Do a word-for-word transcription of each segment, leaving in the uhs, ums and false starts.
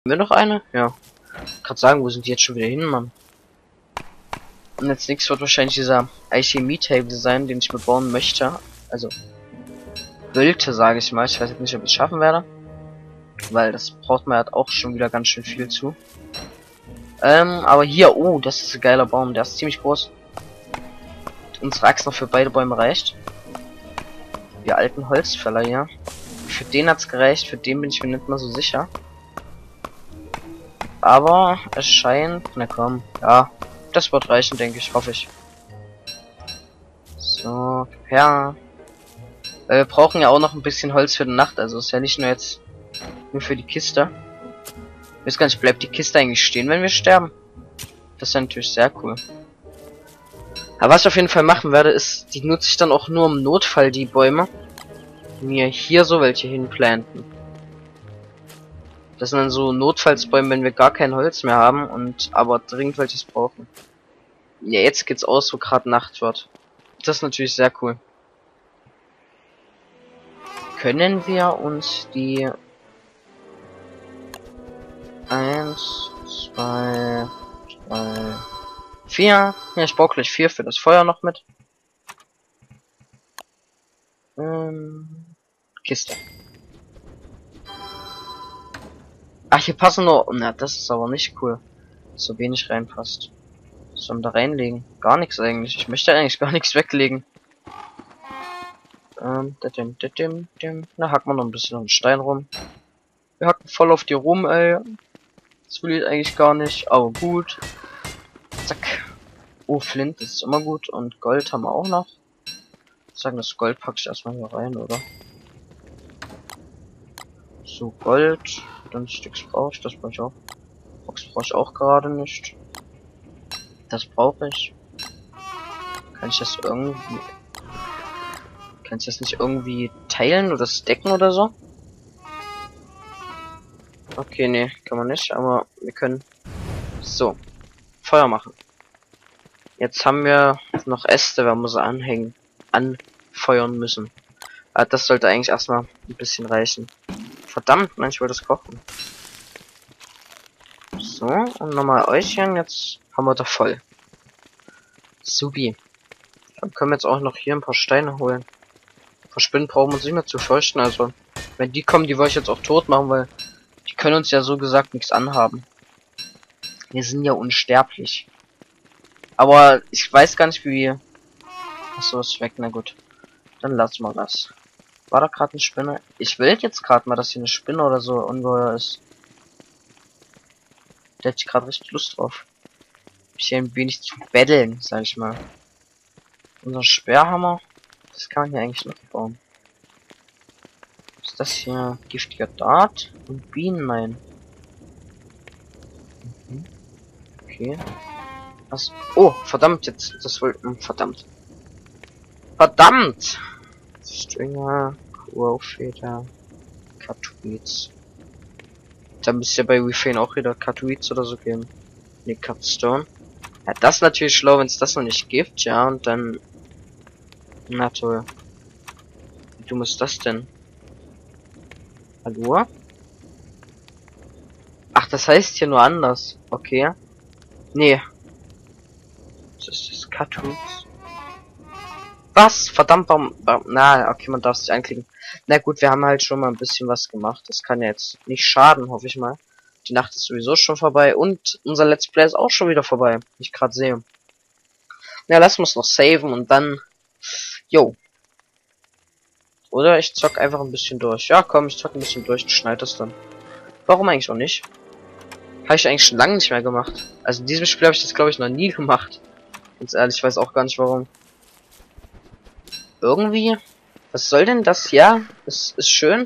wir noch eine? Ja. Gerade sagen, wo sind die jetzt schon wieder hin, Mann? Und als nächstes wird wahrscheinlich dieser Alchemie-Table sein, den ich mir bauen möchte. Also wollte, sage ich mal. Ich weiß jetzt nicht, ob ich es schaffen werde. Weil das braucht man halt auch schon wieder ganz schön viel zu. Ähm, aber hier, oh, das ist ein geiler Baum. Der ist ziemlich groß. Unsere Axt noch für beide Bäume reicht. Wir alten Holzfäller hier. Für den hat's gereicht, für den bin ich mir nicht mal so sicher. Aber es scheint... Na komm, ja. Das wird reichen, denke ich, hoffe ich. So, ja. Weil wir brauchen ja auch noch ein bisschen Holz für die Nacht, also ist ja nicht nur jetzt nur für die Kiste. Ich weiß gar nicht, bleibt die Kiste eigentlich stehen, wenn wir sterben? Das ist ja natürlich sehr cool. Aber was ich auf jeden Fall machen werde, ist, die nutze ich dann auch nur im Notfall, die Bäume. Mir hier so welche hinplanten. Das sind dann so Notfallsbäume, wenn wir gar kein Holz mehr haben und aber dringend welches brauchen. Ja, jetzt geht's aus, wo gerade Nacht wird. Das ist natürlich sehr cool. Können wir uns die eins, zwei, drei, vier. Ja, ich brauche gleich vier für das Feuer noch mit. Ähm, Kiste. Ach, hier passen nur... Na, das ist aber nicht cool. So wenig reinpasst. Was soll man da reinlegen? Gar nichts eigentlich. Ich möchte eigentlich gar nichts weglegen. Ähm, dadim, dadim, dadim. Na, hacken wir noch ein bisschen um den Stein rum. Wir hacken voll auf die rum, ey. Das will ich eigentlich gar nicht. Aber gut. Zack. Oh, Flint ist immer gut. Und Gold haben wir auch noch. Ich sagen, das Gold packe ich erstmal hier rein, oder? So, Gold. Dann Sticks brauche ich. Das brauche ich auch. Box brauche ich auch gerade nicht. Das brauche ich. Kann ich das irgendwie... Kann ich das nicht irgendwie teilen oder stacken oder so? Okay, nee, kann man nicht, aber wir können... So. Feuer machen. Jetzt haben wir noch Äste, wir müssen anhängen. Anfeuern müssen. Ah, das sollte eigentlich erstmal ein bisschen reichen. Verdammt, nein, ich wollte das kochen. So, und nochmal Äuchchen, jetzt haben wir da voll. Supi. Dann können wir jetzt auch noch hier ein paar Steine holen. Vor Spinnen brauchen wir uns nicht mehr zu fürchten, also wenn die kommen, die wollte ich jetzt auch tot machen, weil die können uns ja so gesagt nichts anhaben. Wir sind ja unsterblich. Aber ich weiß gar nicht wie... Achso, ist weg, na gut. Dann lassen wir das. War da gerade eine Spinne? Ich will jetzt gerade mal, dass hier eine Spinne oder so ungeheuer ist. Da hätte ich gerade richtig Lust drauf. Hier ein wenig zu betteln, sag ich mal. Unser Sperrhammer, das kann man hier eigentlich noch bauen. Ist das hier giftiger Dart und Bienen? Nein. Mhm. Okay. Was? Oh, verdammt, jetzt, das wollten, verdammt. Verdammt! Stringer, Crowfeder, Cutweeds. Da müsste ja bei Refrain auch wieder Cutweeds oder so geben. Ne, Cutstone. Ja, das ist natürlich schlau, wenn es das noch nicht gibt, ja, und dann... Na toll. Wie dumm ist das denn? Hallo? Ach, das heißt hier nur anders. Okay. Nee. Was ist das? Cutweeds? Was? Verdammt, warum, warum? Na, okay, man darf sich anklicken. Na gut, wir haben halt schon mal ein bisschen was gemacht. Das kann ja jetzt nicht schaden, hoffe ich mal. Die Nacht ist sowieso schon vorbei und unser Let's Play ist auch schon wieder vorbei, wie ich gerade sehe. Ja, lassen wir es noch saven und dann... Jo. Oder ich zock einfach ein bisschen durch. Ja, komm, ich zock ein bisschen durch, schneid das dann. Warum eigentlich auch nicht? Habe ich eigentlich schon lange nicht mehr gemacht. Also in diesem Spiel habe ich das, glaube ich, noch nie gemacht. Ganz ehrlich, ich weiß auch gar nicht warum. Irgendwie... Was soll denn das? Ja, es ist schön.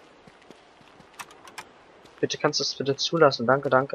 Bitte kannst du es bitte zulassen. Danke, danke.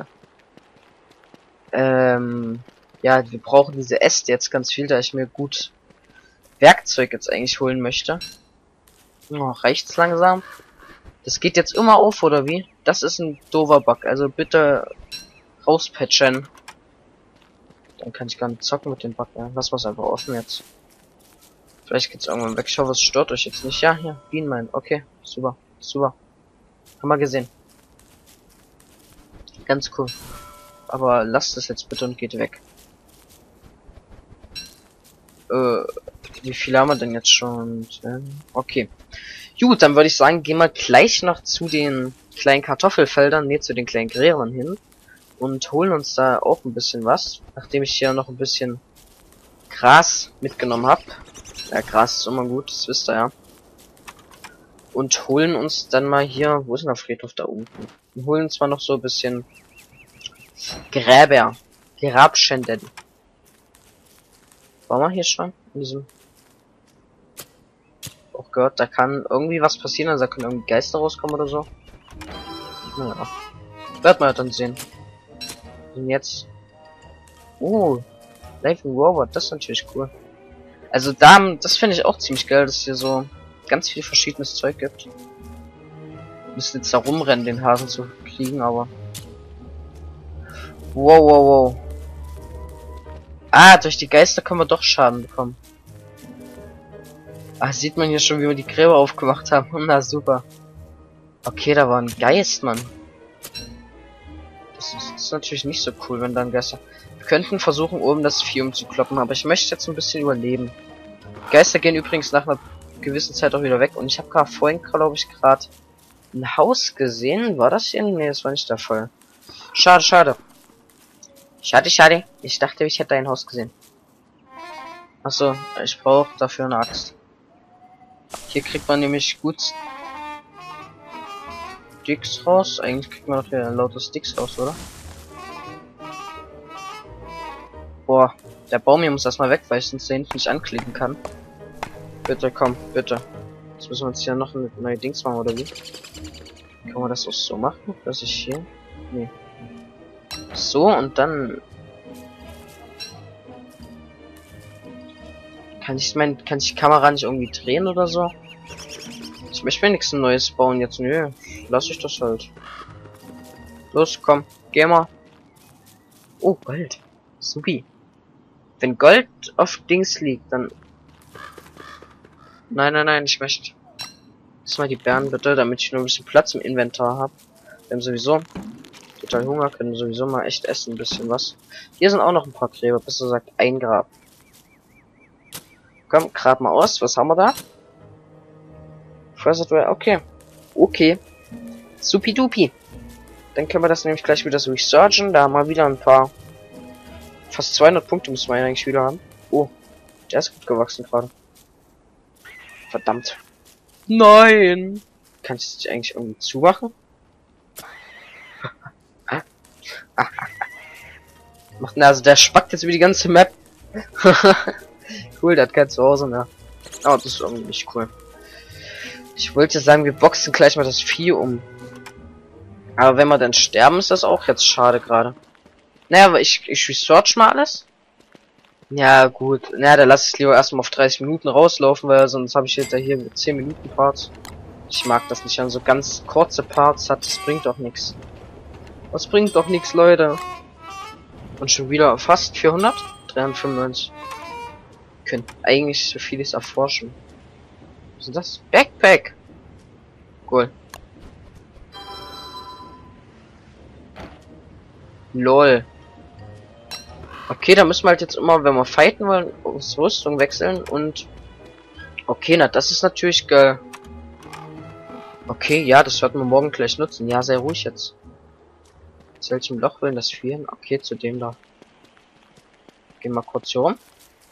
Ähm, ja, wir brauchen diese Äste jetzt ganz viel, da ich mir gut Werkzeug jetzt eigentlich holen möchte. Oh, reicht's langsam? Das geht jetzt immer auf, oder wie? Das ist ein doofer Bug, also bitte rauspatchen. Dann kann ich gar nicht zocken mit dem Bug, ja. Lass mal's einfach offen jetzt. Vielleicht geht's irgendwann weg. Ich hoffe, es stört euch jetzt nicht. Ja, hier, Bienen meinen. Okay, super, super. Haben wir gesehen. Ganz cool. Aber lasst es jetzt bitte und geht weg. Äh, wie viel haben wir denn jetzt schon? Okay. Gut, dann würde ich sagen, gehen wir gleich noch zu den kleinen Kartoffelfeldern, ne, zu den kleinen Gräbern hin. Und holen uns da auch ein bisschen was. Nachdem ich hier noch ein bisschen Gras mitgenommen habe. Ja, Gras ist immer gut, das wisst ihr ja. Und holen uns dann mal hier, wo ist denn der Friedhof da unten? Wir holen uns mal noch so ein bisschen Gräber. Grabschänden. War mal hier schon? In diesem... Oh Gott, da kann irgendwie was passieren, also da können irgendwie Geister rauskommen oder so. Naja. Wird man dann sehen. Und jetzt... Oh, Living Robot, das ist natürlich cool. Also da, das finde ich auch ziemlich geil, dass es hier so ganz viel verschiedenes Zeug gibt. Wir müssen jetzt da rumrennen, den Hasen zu kriegen, aber... Wow, wow, wow. Ah, durch die Geister können wir doch Schaden bekommen. Ah, sieht man hier schon, wie wir die Gräber aufgemacht haben. Na, super. Okay, da war ein Geist, Mann. Das ist, das ist natürlich nicht so cool, wenn da ein Geister... Wir könnten versuchen, oben das Vieh umzukloppen, aber ich möchte jetzt ein bisschen überleben. Geister gehen übrigens nach einer gewissen Zeit auch wieder weg. Und ich habe gerade vorhin, glaube ich, gerade ein Haus gesehen. War das hier? Nee, das war nicht der Fall. Schade, schade. Schade, schade. Ich dachte, ich hätte ein Haus gesehen. Achso, ich brauche dafür eine Axt. Hier kriegt man nämlich gut Sticks raus. Eigentlich kriegt man doch hier lauter Sticks raus, oder? Boah, der Baum hier muss erstmal weg, weil ich sonst da hinten nicht anklicken kann. Bitte, komm, bitte. Jetzt müssen wir uns hier noch eine neue Dings machen, oder wie? Kann man das auch so machen, dass ich hier... Nee. So, und dann... Kann ich mein, kann ich die Kamera nicht irgendwie drehen oder so? Ich möchte mir nichts Neues bauen jetzt. Nö, lass ich das halt. Los, komm, geh mal. Oh, Gold. Supi. Wenn Gold auf Dings liegt, dann... Nein, nein, nein, ich möchte... Lass mal die Bären bitte, damit ich nur ein bisschen Platz im Inventar habe. Wir haben sowieso total Hunger, können sowieso mal echt essen, ein bisschen was. Hier sind auch noch ein paar Gräber, besser gesagt ein Grab. Komm, grab mal aus, was haben wir da? Okay. Okay. Supidupi. Dann können wir das nämlich gleich wieder so researchen. Da haben wir wieder ein paar... Fast zweihundert Punkte müssen wir eigentlich wieder haben. Oh, der ist gut gewachsen gerade. Verdammt. Nein! Kann ich das eigentlich irgendwie zumachen? Macht denn also, der spackt jetzt über die ganze Map. Cool, der hat kein Zuhause mehr. Aber das ist irgendwie nicht cool. Ich wollte sagen, wir boxen gleich mal das Vieh um. Aber wenn wir dann sterben, ist das auch jetzt schade gerade. Naja, aber ich, ich research mal alles. Ja, gut. Naja, da lasse ich lieber erstmal auf dreißig Minuten rauslaufen, weil sonst habe ich jetzt ja hier zehn Minuten Parts. Ich mag das nicht, wenn so ganz kurze Parts hat. Das bringt doch nichts. Das bringt doch nichts, Leute. Und schon wieder fast vierhundert? dreihundertfünfundneunzig. Wir können eigentlich so vieles erforschen. Was ist das? Backpack! Cool. Lol. Okay, da müssen wir halt jetzt immer, wenn wir fighten wollen, unsere Rüstung wechseln und... Okay, na, das ist natürlich geil. Okay, ja, das werden wir morgen gleich nutzen. Ja, sei ruhig jetzt. Zu welchem Loch will das führen? Okay, zu dem da. Gehen wir kurz hier rum.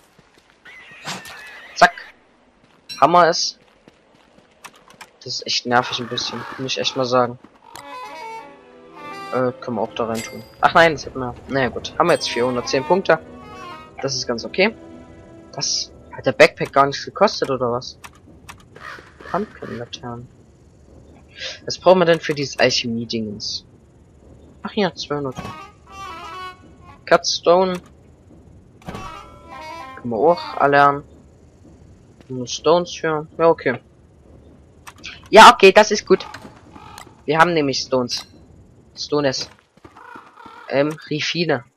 Zack. Hammer ist. Das ist echt nervig ein bisschen. Muss ich echt mal sagen. Äh, können wir auch da rein tun. Ach nein, das hätten wir. Naja gut. Haben wir jetzt vierhundertzehn Punkte. Das ist ganz okay. Das hat der Backpack gar nichts gekostet, oder was? Pumpkin-Laternen. Was brauchen wir denn für dieses Alchemie-Dingens? Ach ja, zweihundert. Cutstone. Können wir auch erlernen. Nur Stones für. Ja, okay. Ja, okay, das ist gut. Wir haben nämlich Stones. Stones. Ähm, Rifine.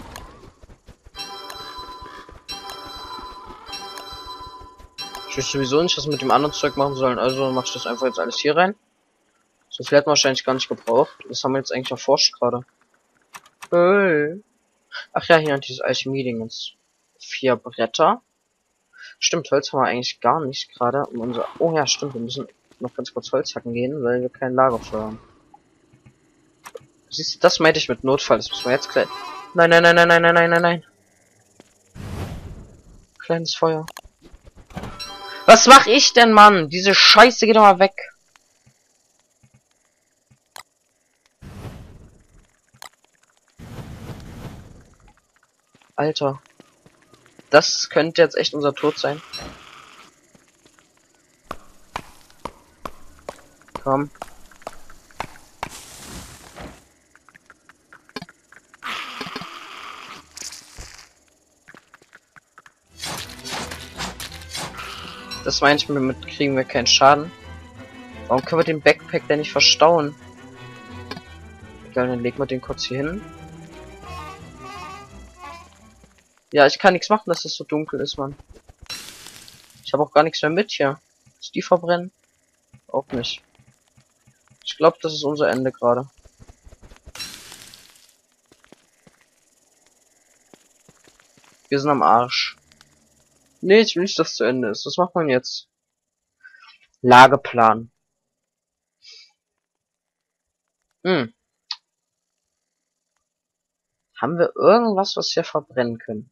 Ich weiß sowieso nicht, was wir mit dem anderen Zeug machen sollen, also mach ich das einfach jetzt alles hier rein. So viel hat man wahrscheinlich gar nicht gebraucht. Das haben wir jetzt eigentlich erforscht gerade. Hey. Ach ja, hier dieses Alchemie-Dingens. Vier Bretter. Stimmt, Holz haben wir eigentlich gar nicht gerade. Um unser oh ja, stimmt, wir müssen noch ganz kurz Holz hacken gehen, weil wir kein Lagerfeuer haben. Siehst du, das meinte ich mit Notfall. Das müssen wir jetzt gleich. Nein, nein, nein, nein, nein, nein, nein, nein, nein. Kleines Feuer. Was mach ich denn, Mann? Diese Scheiße geht doch mal weg. Alter. Das könnte jetzt echt unser Tod sein. Komm. Das meine ich, mit kriegen wir keinen Schaden. Warum können wir den Backpack denn nicht verstauen? Egal, dann legen wir den kurz hier hin. Ja, ich kann nichts machen, dass es so dunkel ist, Mann. Ich habe auch gar nichts mehr mit hier. Ist die verbrennen? Auch nicht. Ich glaube, das ist unser Ende gerade. Wir sind am Arsch. Nee, ich will nicht, dass es zu Ende ist. Was macht man jetzt? Lageplan. Hm. Haben wir irgendwas, was wir verbrennen können?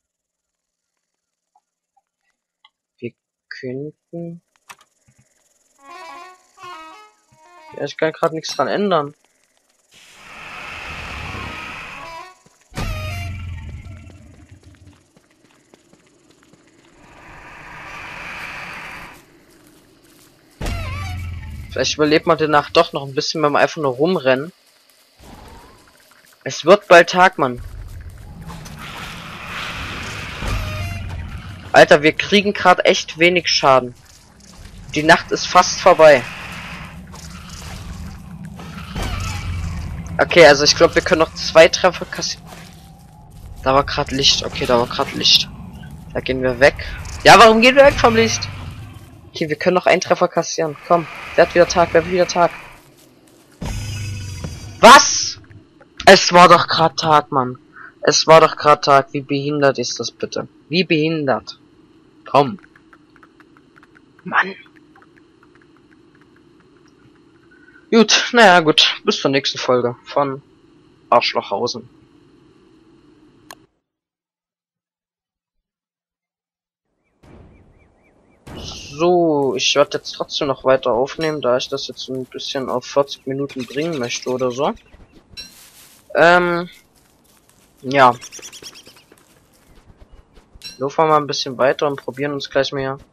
Wir könnten... Ja, ich kann gerade nichts dran ändern. Vielleicht überlebt man die Nacht doch noch ein bisschen, wenn wir einfach nur rumrennen. Es wird bald Tag, Mann. Alter, wir kriegen gerade echt wenig Schaden. Die Nacht ist fast vorbei. Okay, also ich glaube, wir können noch zwei Treffer kassieren. Da war gerade Licht. Okay, da war gerade Licht. Da gehen wir weg. Ja, warum gehen wir weg vom Licht? Okay, wir können noch einen Treffer kassieren. Komm, wer hat wieder Tag? Wer hat wieder Tag? Was? Es war doch gerade Tag, Mann. Es war doch gerade Tag. Wie behindert ist das bitte? Wie behindert? Komm. Mann. Gut, naja, gut. Bis zur nächsten Folge von Arschlochhausen. So, ich werde jetzt trotzdem noch weiter aufnehmen, da ich das jetzt ein bisschen auf vierzig Minuten bringen möchte oder so. Ähm, ja. Laufen wir mal ein bisschen weiter und probieren uns gleich mehr